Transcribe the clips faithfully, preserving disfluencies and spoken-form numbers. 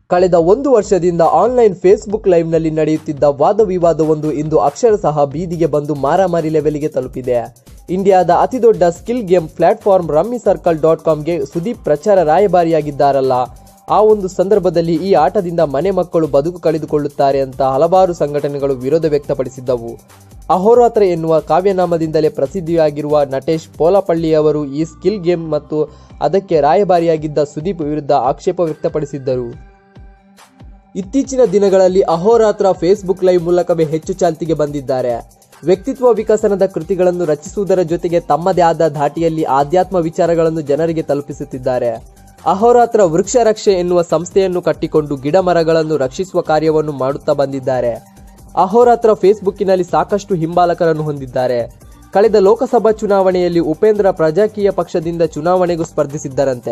ಕಳೆದ ಒಂದು ವರ್ಷದಿಂದ ಆನ್ಲೈನ್ ಫೇಸ್ಬುಕ್ ಲೈವ್ನಲ್ಲಿ ನಡೆಯುತ್ತಿದ್ದ ವಾದ ವಿವಾದವೊಂದು ಇಂದು ಅಕ್ಷರಶಃ ಬೀದಿಗೆ ಬಂದು ಮಾರಾಮಾರಿ ಲೆವೆಲ್ಗೆ ತಲುಪಿದೆ. ಇಂಡಿಯಾದ ಅತಿದೊಡ್ಡ skill game platform rummy circle dot ಕಾಮ್ಗೆ ಸುದೀಪ್ ಪ್ರಚಾರ ರಾಯಭಾರಿಯಾಗಿದ್ದಾರಲ್ಲ, ಆ ಒಂದು ಸಂದರ್ಭದಲ್ಲಿ ಈ ಆಟದಿಂದ ಮನೆ ಮಕ್ಕಳು ಬದುಕು ಕಳೆದುಕೊಳ್ಳುತ್ತಾರೆ ಅಂತ ಹಲವಾರು ಸಂಘಟನೆಗಳು ವಿರೋಧ ವ್ಯಕ್ತಪಡಿಸಿದ್ದವು. ಅಹೋರಾತ್ರ ಎನ್ನುವ ಕಾವ್ಯನಾಮದಿಂದಲೇ ಪ್ರಸಿದ್ಧಿಯಾಗಿರುವ ನಟೇಶ್ ಪೋಲಪಳ್ಳಿಯವರು ಈ ಸ್ಕಿಲ್ ಗೇಮ್ ಮತ್ತು ಅದಕ್ಕೆ ರಾಯಭಾರಿಯಾಗಿದ್ದ ಸುದೀಪ್ ವಿರುದ್ಧ ಆಕ್ಷೇಪ ವ್ಯಕ್ತಪಡಿಸಿದ್ದರು. ಇತ್ತೀಚಿನ ದಿನಗಳಲ್ಲಿ ಅಹೋರಾತ್ರ ಫೇಸ್ಬುಕ್ ಲೈವ್ ಮೂಲಕವೇ ಹೆಚ್ಚು ಚಾಲ್ತಿಗೆ ಬಂದಿದ್ದಾರೆ. ವ್ಯಕ್ತಿತ್ವ ವಿಕಸನದ ಕೃತಿಗಳನ್ನು ರಚಿಸುವುದರ ಜೊತೆಗೆ ತಮ್ಮದೇ ಆದ ಧಾಟಿಯಲ್ಲಿ ಆಧ್ಯಾತ್ಮ ವಿಚಾರಗಳನ್ನು ಜನರಿಗೆ ತಲುಪಿಸುತ್ತಿದ್ದಾರೆ. ಅಹೋರಾತ್ರ ವೃಕ್ಷ ರಕ್ಷೆ ಎನ್ನುವ ಸಂಸ್ಥೆಯನ್ನು ಕಟ್ಟಿಕೊಂಡು ಗಿಡ ಮರಗಳನ್ನು ರಕ್ಷಿಸುವ ಕಾರ್ಯವನ್ನು ಮಾಡುತ್ತಾ ಬಂದಿದ್ದಾರೆ. ಅಹೋರಾತ್ರ ಫೇಸ್ಬುಕ್ಕಿನಲ್ಲಿ ಸಾಕಷ್ಟು ಹಿಂಬಾಲಕರನ್ನು ಹೊಂದಿದ್ದಾರೆ. ಕಳೆದ ಲೋಕಸಭಾ ಚುನಾವಣೆಯಲ್ಲಿ ಉಪೇಂದ್ರ ಪ್ರಜಾಕೀಯ ಪಕ್ಷದಿಂದ ಚುನಾವಣೆಗೂ ಸ್ಪರ್ಧಿಸಿದ್ದರಂತೆ.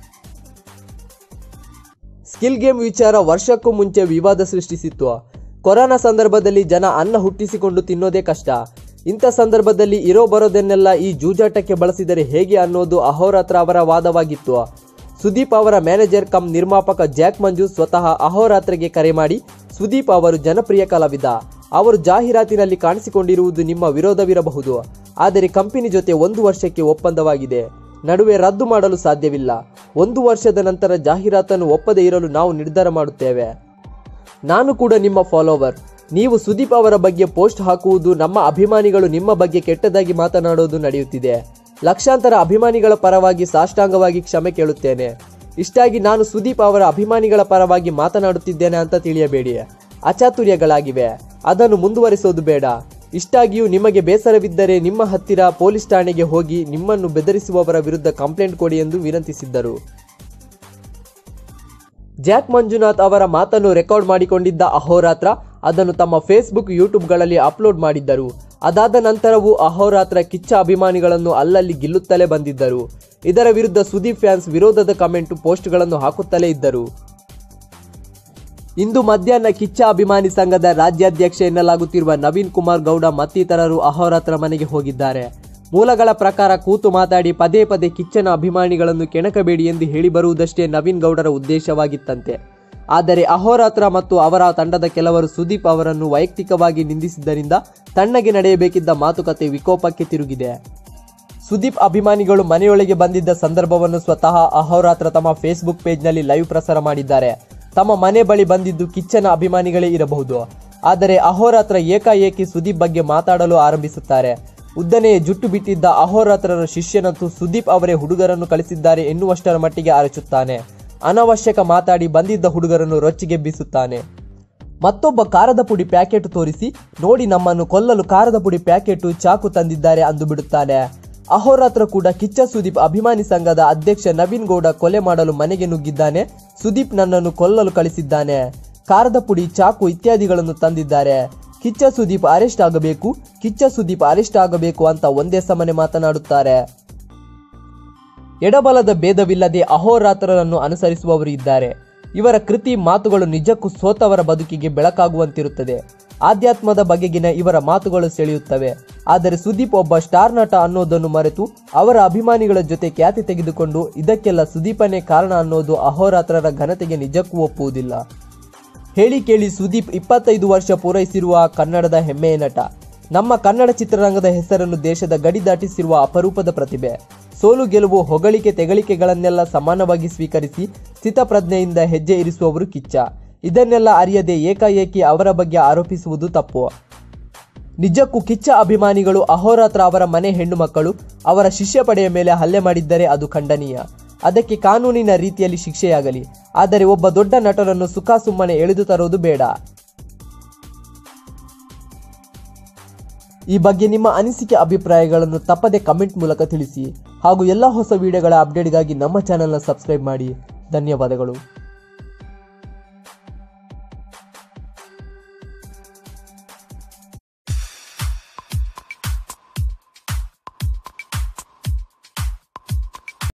ಸ್ಕಿಲ್ ಗೇಮ್ ವಿಚಾರ ವರ್ಷಕ್ಕೂ ಮುಂಚೆ ವಿವಾದ ಸೃಷ್ಟಿಸಿತ್ತು. ಕೊರೋನಾ ಸಂದರ್ಭದಲ್ಲಿ ಜನ ಅನ್ನ ಹುಟ್ಟಿಸಿಕೊಂಡು ತಿನ್ನೋದೇ ಕಷ್ಟ. ಇಂಥ ಸಂದರ್ಭದಲ್ಲಿ ಇರೋ ಬರೋದನ್ನೆಲ್ಲ ಈ ಜೂಜಾಟಕ್ಕೆ ಬಳಸಿದರೆ ಹೇಗೆ ಅನ್ನೋದು ಅಹೋರಾತ್ರ ಅವರ ವಾದವಾಗಿತ್ತು. ಸುದೀಪ್ ಅವರ ಮ್ಯಾನೇಜರ್ ಕಮ್ ನಿರ್ಮಾಪಕ ಜಾಕ್ ಮಂಜು ಸ್ವತಃ ಅಹೋರಾತ್ರಗೆ ಕರೆ ಮಾಡಿ, ಸುದೀಪ್ ಅವರು ಜನಪ್ರಿಯ ಕಲಾವಿದ, ಅವರು ಜಾಹೀರಾತಿನಲ್ಲಿ ಕಾಣಿಸಿಕೊಂಡಿರುವುದು ನಿಮ್ಮ ವಿರೋಧವಿರಬಹುದು, ಆದರೆ ಕಂಪನಿ ಜೊತೆ ಒಂದು ವರ್ಷಕ್ಕೆ ಒಪ್ಪಂದವಾಗಿದೆ, ನಡುವೆ ರದ್ದು ಮಾಡಲು ಸಾಧ್ಯವಿಲ್ಲ. ಒಂದು ವರ್ಷದ ನಂತರ ಜಾಹೀರಾತನ್ನು ಒಪ್ಪದೇ ಇರಲು ನಾವು ನಿರ್ಧಾರ ಮಾಡುತ್ತೇವೆ. ನಾನು ಕೂಡ ನಿಮ್ಮ ಫಾಲೋವರ್. ನೀವು ಸುದೀಪ್ ಅವರ ಬಗ್ಗೆ ಪೋಸ್ಟ್ ಹಾಕುವುದು, ನಮ್ಮ ಅಭಿಮಾನಿಗಳು ನಿಮ್ಮ ಬಗ್ಗೆ ಕೆಟ್ಟದಾಗಿ ಮಾತನಾಡೋದು ನಡೆಯುತ್ತಿದೆ. ಲಕ್ಷಾಂತರ ಅಭಿಮಾನಿಗಳ ಪರವಾಗಿ ಸಾಷ್ಟಾಂಗವಾಗಿ ಕ್ಷಮೆ ಕೇಳುತ್ತೇನೆ. ಇಷ್ಟಾಗಿ ನಾನು ಸುದೀಪ್ ಅವರ ಅಭಿಮಾನಿಗಳ ಪರವಾಗಿ ಮಾತನಾಡುತ್ತಿದ್ದೇನೆ ಅಂತ ತಿಳಿಯಬೇಡಿ. ಅಚಾತುರ್ಯಗಳಾಗಿವೆ, ಅದನ್ನು ಮುಂದುವರಿಸೋದು ಬೇಡ. ಇಷ್ಟಾಗಿಯೂ ನಿಮಗೆ ಬೇಸರವಿದ್ದರೆ ನಿಮ್ಮ ಹತ್ತಿರ ಪೊಲೀಸ್ ಠಾಣೆಗೆ ಹೋಗಿ ನಿಮ್ಮನ್ನು ಬೆದರಿಸುವವರ ವಿರುದ್ಧ ಕಂಪ್ಲೇಂಟ್ ಕೊಡಿ ಎಂದು ವಿನಂತಿಸಿದ್ದರು. ಜಾಕ್ ಮಂಜುನಾಥ್ ಅವರ ಮಾತನ್ನು ರೆಕಾರ್ಡ್ ಮಾಡಿಕೊಂಡಿದ್ದ ಅಹೋರಾತ್ರ ಅದನ್ನು ತಮ್ಮ ಫೇಸ್ಬುಕ್ ಯೂಟ್ಯೂಬ್ಗಳಲ್ಲಿ ಅಪ್ಲೋಡ್ ಮಾಡಿದ್ದರು. ಅದಾದ ನಂತರವೂ ಅಹೋರಾತ್ರ ಕಿಚ್ಚ ಅಭಿಮಾನಿಗಳನ್ನು ಅಲ್ಲಲ್ಲಿ ಗಿಲ್ಲುತ್ತಲೇ ಬಂದಿದ್ದರು. ಇದರ ವಿರುದ್ಧ ಸುದೀಪ್ ಫ್ಯಾನ್ಸ್ ವಿರೋಧದ ಕಮೆಂಟ್ ಪೋಸ್ಟ್ಗಳನ್ನು ಹಾಕುತ್ತಲೇ ಇದ್ದರು. ಇಂದು ಮಧ್ಯಾಹ್ನ ಕಿಚ್ಚ ಅಭಿಮಾನಿ ಸಂಘದ ರಾಜ್ಯಾಧ್ಯಕ್ಷ ಎನ್ನಲಾಗುತ್ತಿರುವ ನವೀನ್ ಕುಮಾರ್ ಗೌಡ ಮತ್ತಿತರರು ಅಹೋರಾತ್ರ ಮನೆಗೆ ಹೋಗಿದ್ದಾರೆ. ಮೂಲಗಳ ಪ್ರಕಾರ ಕೂತು ಮಾತಾಡಿ ಪದೇ ಪದೇ ಕಿಚ್ಚನ ಅಭಿಮಾನಿಗಳನ್ನು ಕೆಣಕಬೇಡಿ ಎಂದು ಹೇಳಿ ಬರುವುದಷ್ಟೇ ನವೀನ್ ಗೌಡರ ಉದ್ದೇಶವಾಗಿತ್ತಂತೆ. ಆದರೆ ಅಹೋರಾತ್ರ ಮತ್ತು ಅವರ ತಂಡದ ಕೆಲವರು ಸುದೀಪ್ ಅವರನ್ನು ವೈಯಕ್ತಿಕವಾಗಿ ನಿಂದಿಸಿದ್ದರಿಂದ ತಣ್ಣಗೆ ನಡೆಯಬೇಕಿದ್ದ ಮಾತುಕತೆ ವಿಕೋಪಕ್ಕೆ ತಿರುಗಿದೆ. ಸುದೀಪ್ ಅಭಿಮಾನಿಗಳು ಮನೆಯೊಳಗೆ ಬಂದಿದ್ದ ಸಂದರ್ಭವನ್ನು ಸ್ವತಃ ಅಹೋರಾತ್ರ ತಮ್ಮ ಫೇಸ್ಬುಕ್ ಪೇಜ್ನಲ್ಲಿ ಲೈವ್ ಪ್ರಸಾರ ಮಾಡಿದ್ದಾರೆ. ತಮ್ಮ ಮನೆ ಬಳಿ ಬಂದಿದ್ದು ಕಿಚ್ಚನ ಅಭಿಮಾನಿಗಳೇ ಇರಬಹುದು, ಆದರೆ ಅಹೋರಾತ್ರ ಏಕಾಏಕಿ ಸುದೀಪ್ ಬಗ್ಗೆ ಮಾತಾಡಲು ಆರಂಭಿಸುತ್ತಾರೆ. ಉದ್ದನೆಯ ಜುಟ್ಟು ಬಿಟ್ಟಿದ್ದ ಅಹೋರಾತ್ರರ ಶಿಷ್ಯನಂತೂ ಸುದೀಪ್ ಅವರೇ ಹುಡುಗರನ್ನು ಕಳಿಸಿದ್ದಾರೆ ಎನ್ನುವಷ್ಟರ ಮಟ್ಟಿಗೆ ಅರಚುತ್ತಾನೆ. ಅನವಶ್ಯಕ ಮಾತಾಡಿ ಬಂದಿದ್ದ ಹುಡುಗರನ್ನು ರೊಚ್ಚಿಗೆಬ್ಬಿಸುತ್ತಾನೆ. ಮತ್ತೊಬ್ಬ ಕಾರದ ಪುಡಿ ಪ್ಯಾಕೆಟ್ ತೋರಿಸಿ, ನೋಡಿ ನಮ್ಮನ್ನು ಕೊಲ್ಲಲು ಕಾರದ ಪುಡಿ ಪ್ಯಾಕೆಟ್ ಚಾಕು ತಂದಿದ್ದಾರೆ ಅಂದು ಬಿಡುತ್ತಾನೆ. ಅಹೋರಾತ್ರ ಕೂಡ ಕಿಚ್ಚ ಸುದೀಪ್ ಅಭಿಮಾನಿ ಸಂಘದ ಅಧ್ಯಕ್ಷ ನವೀನ್ ಗೌಡ ಕೊಲೆ ಮಾಡಲು ಮನೆಗೆ ನುಗ್ಗಿದ್ದಾನೆ, ಸುದೀಪ್ ನನ್ನನ್ನು ಕೊಲ್ಲಲು ಕಳಿಸಿದ್ದಾನೆ, ಕಾರದ ಪುಡಿ ಚಾಕು ಇತ್ಯಾದಿಗಳನ್ನು ತಂದಿದ್ದಾರೆ, ಕಿಚ್ಚ ಸುದೀಪ್ ಅರೆಸ್ಟ್ ಆಗಬೇಕು, ಕಿಚ್ಚ ಸುದೀಪ್ ಅರೆಸ್ಟ್ ಆಗಬೇಕು ಅಂತ ಒಂದೇ ಸಮನೆ ಮಾತನಾಡುತ್ತಾರೆ. ಎಡಬಲದ ಭೇದವಿಲ್ಲದೆ ಅಹೋರಾತ್ರರನ್ನು ಅನುಸರಿಸುವವರು ಇದ್ದಾರೆ. ಇವರ ಕೃತಿ ಮಾತುಗಳು ನಿಜಕ್ಕೂ ಸೋತವರ ಬದುಕಿಗೆ ಬೆಳಕಾಗುವಂತಿರುತ್ತದೆ. ಆಧ್ಯಾತ್ಮದ ಬಗೆಗಿನ ಇವರ ಮಾತುಗಳು ಸೆಳೆಯುತ್ತವೆ. ಆದರೆ ಸುದೀಪ್ ಒಬ್ಬ ಸ್ಟಾರ್ ನಟ ಅನ್ನೋದನ್ನು ಮರೆತು ಅವರ ಅಭಿಮಾನಿಗಳ ಜೊತೆ ಖ್ಯಾತಿ ತೆಗೆದುಕೊಂಡು ಇದಕ್ಕೆಲ್ಲ ಸುದೀಪನೇ ಕಾರಣ ಅನ್ನೋದು ಅಹೋರಾತ್ರರ ಘನತೆಗೆ ನಿಜಕ್ಕೂ ಒಪ್ಪುವುದಿಲ್ಲ. ಹೇಳಿ ಕೇಳಿ ಸುದೀಪ್ ಇಪ್ಪತ್ತೈದು ವರ್ಷ ಪೂರೈಸಿರುವ ಕನ್ನಡದ ಹೆಮ್ಮೆಯ ನಟ. ನಮ್ಮ ಕನ್ನಡ ಚಿತ್ರರಂಗದ ಹೆಸರನ್ನು ದೇಶದ ಗಡಿ ದಾಟಿಸಿರುವ ಅಪರೂಪದ ಪ್ರತಿಭೆ. ಸೋಲು ಗೆಲುವು ಹೊಗಳಿಕೆ ತೆಗಳಿಕೆಗಳನ್ನೆಲ್ಲ ಸಮಾನವಾಗಿ ಸ್ವೀಕರಿಸಿ ಸ್ಥಿತಪ್ರಜ್ಞೆಯಿಂದ ಹೆಜ್ಜೆ ಇರಿಸುವವರು ಕಿಚ್ಚ. ಇದನ್ನೆಲ್ಲ ಅರಿಯದೆ ಏಕಾಏಕಿ ಅವರ ಬಗ್ಗೆ ಆರೋಪಿಸುವುದು ತಪ್ಪು. ನಿಜಕ್ಕೂ ಕಿಚ್ಚ ಅಭಿಮಾನಿಗಳು ಅಹೋರಾತ್ರ ಅವರ ಮನೆ ಹೆಣ್ಣು ಮಕ್ಕಳು, ಅವರ ಶಿಷ್ಯ ಪಡೆಯ ಮೇಲೆ ಹಲ್ಲೆ ಮಾಡಿದ್ದರೆ ಅದು ಖಂಡನೀಯ. ಅದಕ್ಕೆ ಕಾನೂನಿನ ರೀತಿಯಲ್ಲಿ ಶಿಕ್ಷೆಯಾಗಲಿ. ಆದರೆ ಒಬ್ಬ ದೊಡ್ಡ ನಟರನ್ನು ಸುಖ ಸುಮ್ಮನೆ ಎಳೆದು ತರುವುದು ಬೇಡ. ಈ ಬಗ್ಗೆ ನಿಮ್ಮ ಅನಿಸಿಕೆ ಅಭಿಪ್ರಾಯಗಳನ್ನು ತಪ್ಪದೆ ಕಮೆಂಟ್ ಮೂಲಕ ತಿಳಿಸಿ. ಹಾಗೂ ಎಲ್ಲ ಹೊಸ ವಿಡಿಯೋಗಳ ಅಪ್ಡೇಟ್ಗಾಗಿ ನಮ್ಮ ಚಾನೆಲ್ನ ಸಬ್ಸ್ಕ್ರೈಬ್ ಮಾಡಿ. ಧನ್ಯವಾದಗಳು.